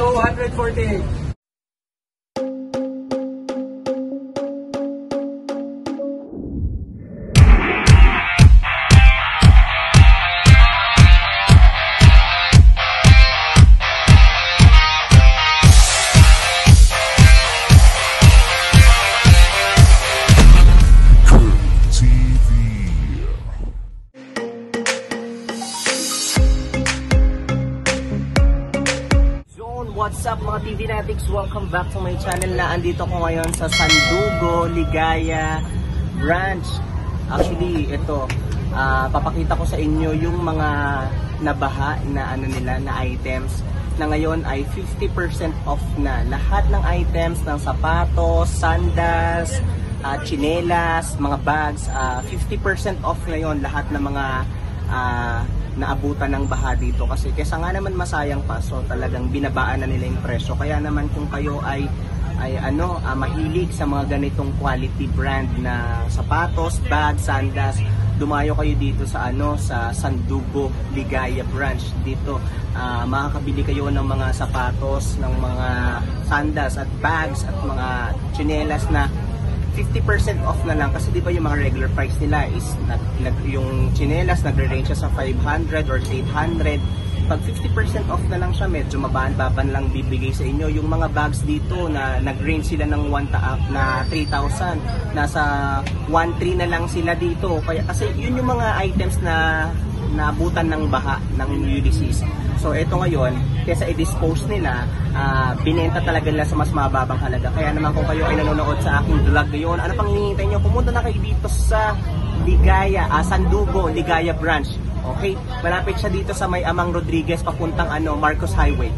248. What's up mga TV Natics? Welcome back to my channel na andito ko ngayon sa Sandugo, Ligaya branch. Actually, ito, papakita ko sa inyo yung mga nabaha na na items na ngayon ay 50% off na. Lahat ng items ng sapatos, sandals, tsinelas, mga bags, 50% off ngayon lahat ng mga naabutan ng baha dito kasi kesa nga naman masayang pa, so talagang binabaan na nila yung presyo. Kaya naman kung kayo ay mahilig sa mga ganitong quality brand na sapatos, bags, sandals, dumayo kayo dito sa sa Sandugo, Ligaya branch. Dito makakabili kayo ng mga sapatos, ng mga sandals at bags at mga tsinelas na 50% off na lang, kasi di ba yung mga regular price nila is yung tsinelas nagre-range sa 500 or 800. Pag 50% off na lang siya, medyo mabaan-baban lang bibigay sa inyo. Yung mga bags dito na nag-range sila ng 3,000, nasa 1,300 na lang sila dito. Kaya kasi yun yung mga items na naabutan ng baha ng UDCs. So ito ngayon, kesa i-dispose nila, binenta talaga nila sa mas mababang halaga. Kaya naman kung kayo ay nanonood sa aking vlog ngayon, ano pang hinihintay nyo? Pumunta na kayo dito sa Ligaya, Sandugo, Ligaya branch. Okay? Malapit siya dito sa may Amang Rodriguez papuntang Marcos Highway.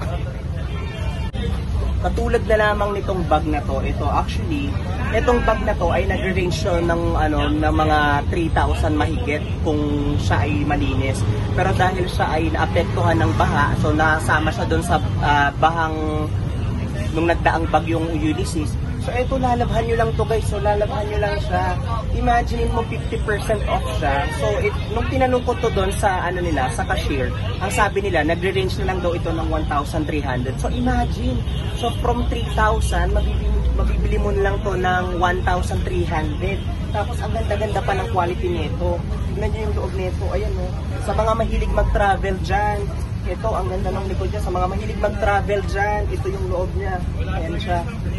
Katulad na lamang nitong bag na to, ito actually, itong bag na to ay nag-range ng mga 3,000 mahigit kung siya ay malinis. Pero dahil siya ay naapektuhan ng baha, so nasama siya doon sa bahang nung nagdaang bagyong Ulysses. So ito, lalabhan nyo lang to guys, so lalabhan nyo lang siya. Imagine mo 50% off siya. So nung tinanong ko to doon sa sa cashier, ang sabi nila nagre-range na lang daw ito ng 1,300. So imagine, so from 3,000 mabibili mo lang to ng 1,300. Tapos ang ganda-ganda pa ng quality nito. Tignan nyo yung loob nito, ayan o. Sa mga mahilig mag-travel dyan, ito ang ganda ng likod niya. Sa mga mahilig mag-travel dyan, ito yung loob niya. Ayan siya.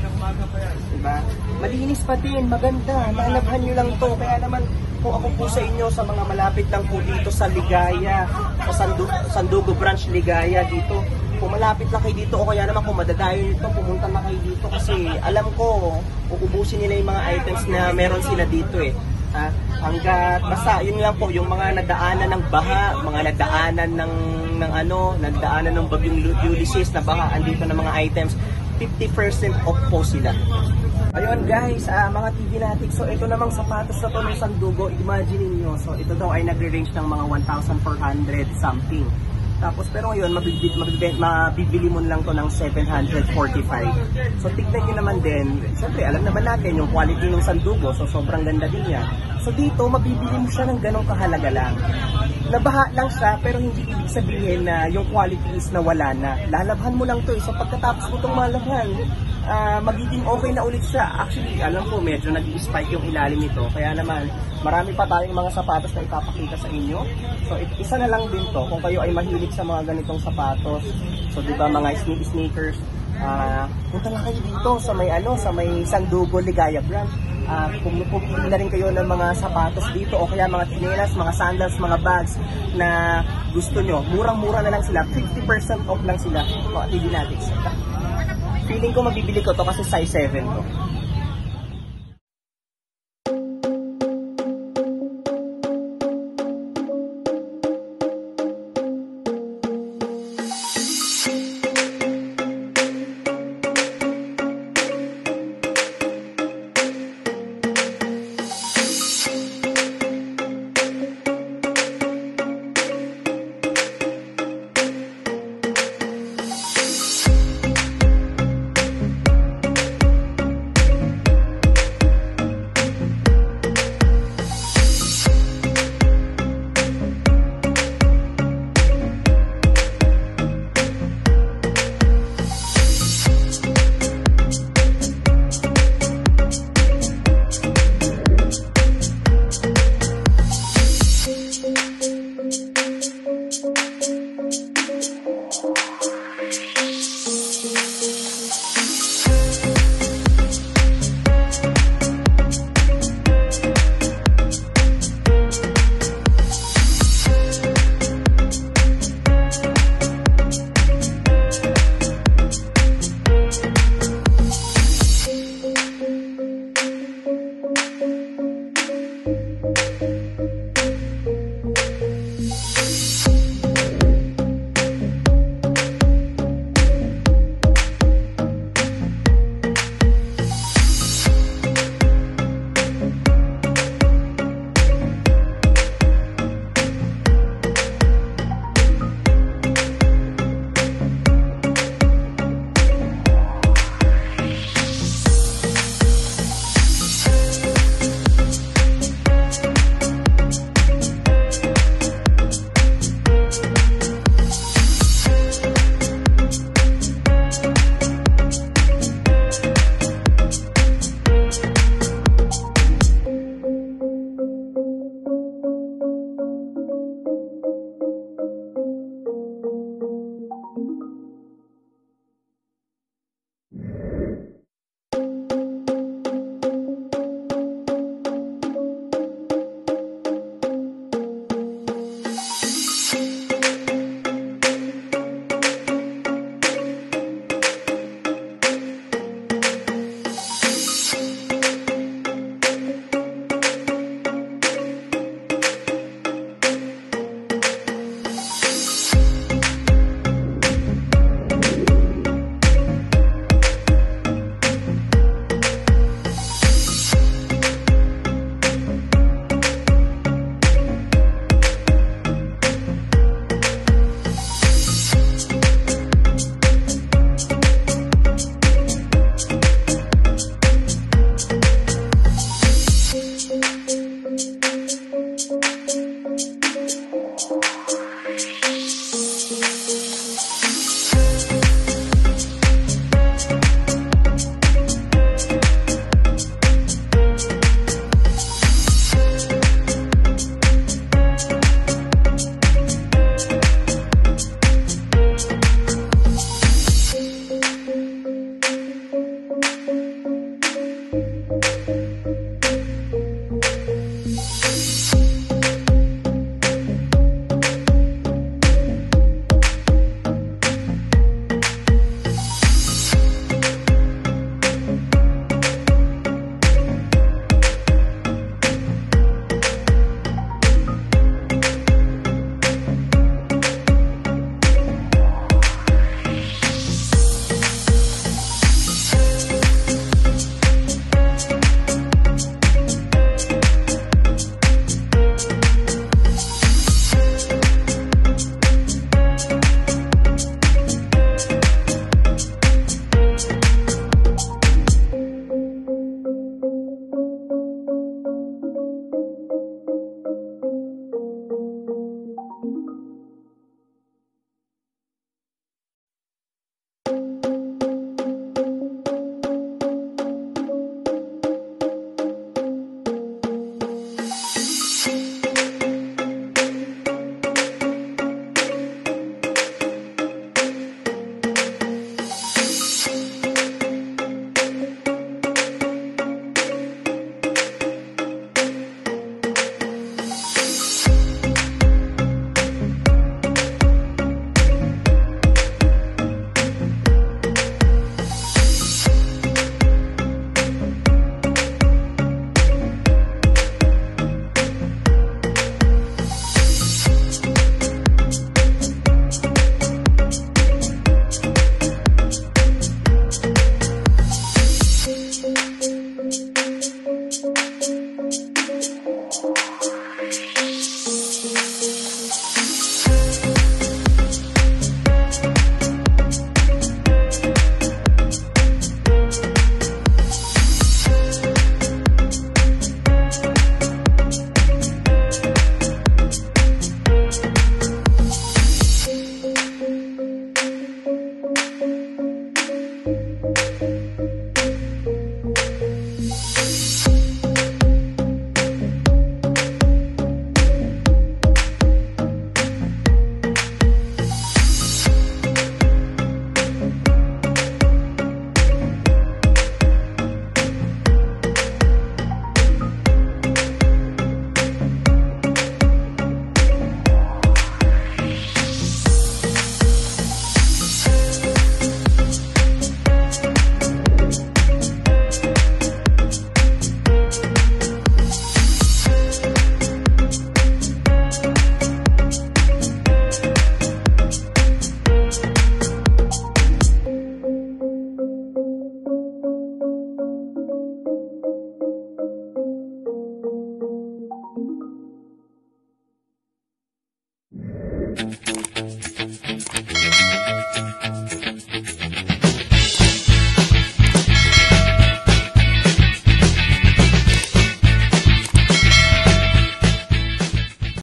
Diba? Malinis pa din, maganda. Lalabhan nyo lang to. Kaya naman, kung ako po sa inyo, sa mga malapit lang po dito sa Ligaya, sa Sandugo branch Ligaya dito, kung malapit lang kayo dito o kaya naman kung madadayo nito, pumunta na kayo dito kasi alam ko, uubusin nila yung mga items na meron sila dito eh. Hanggat basta yun lang po, yung mga nagdaanan ng baha, mga nagdaanan nagdaanan ng bagyong Ulysses na baha, andito na mga items, 50% off po sila. Ayun guys, mga TV natin, so ito namang sapatos na to ng Sandugo, imagine niyo, so ito daw ay nagre-range ng mga 1,400 something. Tapos pero ngayon mabibili mo lang to ng 745. So tignan niyo naman din, syempre alam naman natin yung quality ng Sandugo, so sobrang ganda din niya. So dito mabibili mo siya ng ganong kahalaga lang. Nabaha lang siya pero hindi ibig sabihin na yung quality is nawala na. Lalabhan mo lang to, so pagkatapos mo itong malabhan, magiging okay na ulit siya. Actually alam ko medyo nag-spike yung ilalim nito, kaya naman marami pa tayong mga sapatos na ipapakita sa inyo. So isa na lang din to kung kayo ay mahilig sa mga ganitong sapatos. So di ba mga sneakers, punta lang kayo dito sa may Sandugo Ligaya branch. Kung pumili na rin kayo ng mga sapatos dito o kaya mga tsinelas, mga sandals, mga bags na gusto nyo, murang-mura na lang sila, 50% off lang sila. Mga TV natin. Feeling ko mabibili ko to kasi size 7 to.